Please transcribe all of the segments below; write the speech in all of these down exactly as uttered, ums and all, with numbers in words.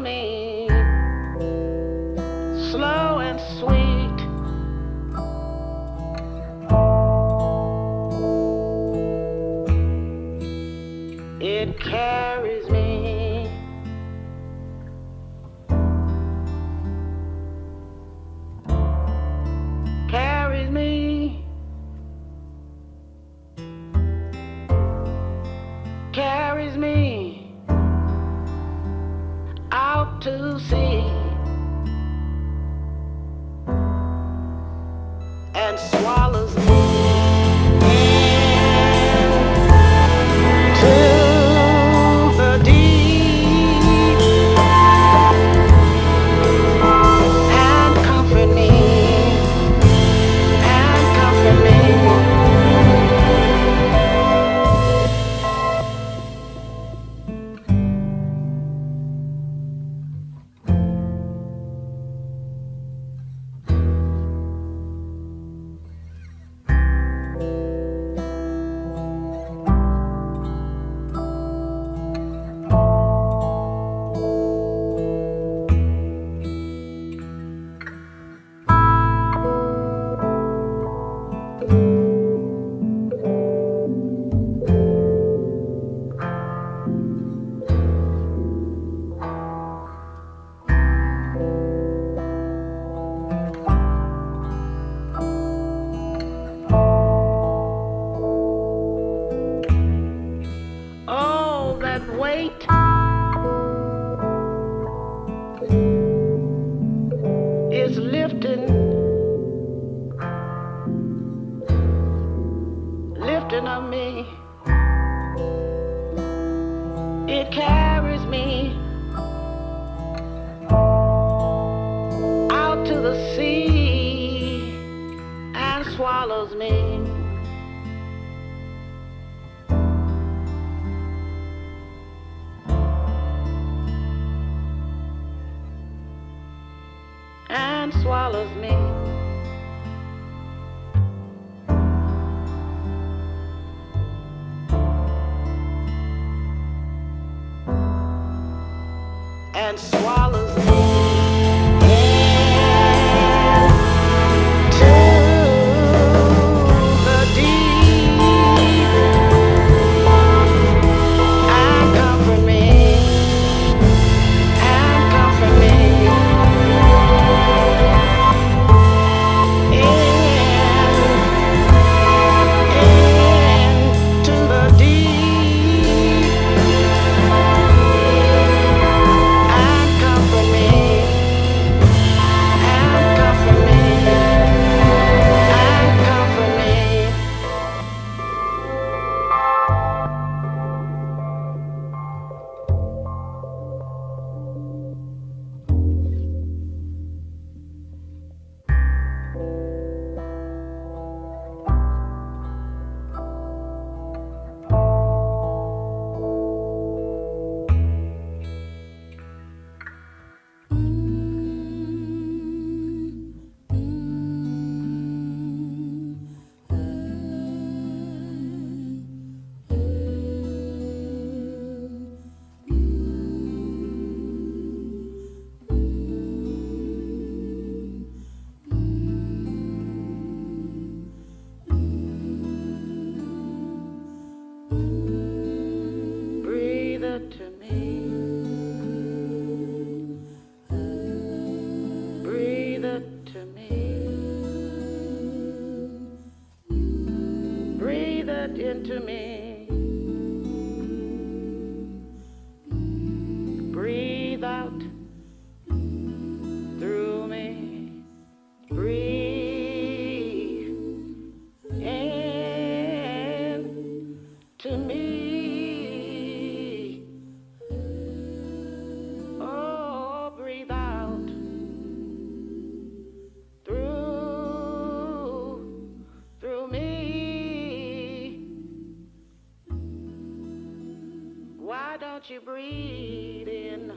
me, slow and sweet. It carries me, carries me, carries me out to sea and swallows me into the deep and comfort me, and comfort me. Oh, that weight is lifting, lifting of me. It carries me out to the sea and swallows me. And swallows me. And swallows me into the deep and comfort me, and comfort me. Breathe it to me. Breathe it to me. Breathe it into me. Breathe out through me. Breathe in to me. Oh, breathe out through, through me. Why don't you breathe in?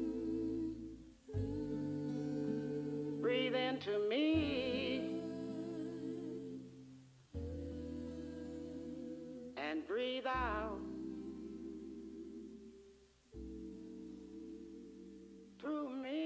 Breathe into me and breathe out through me.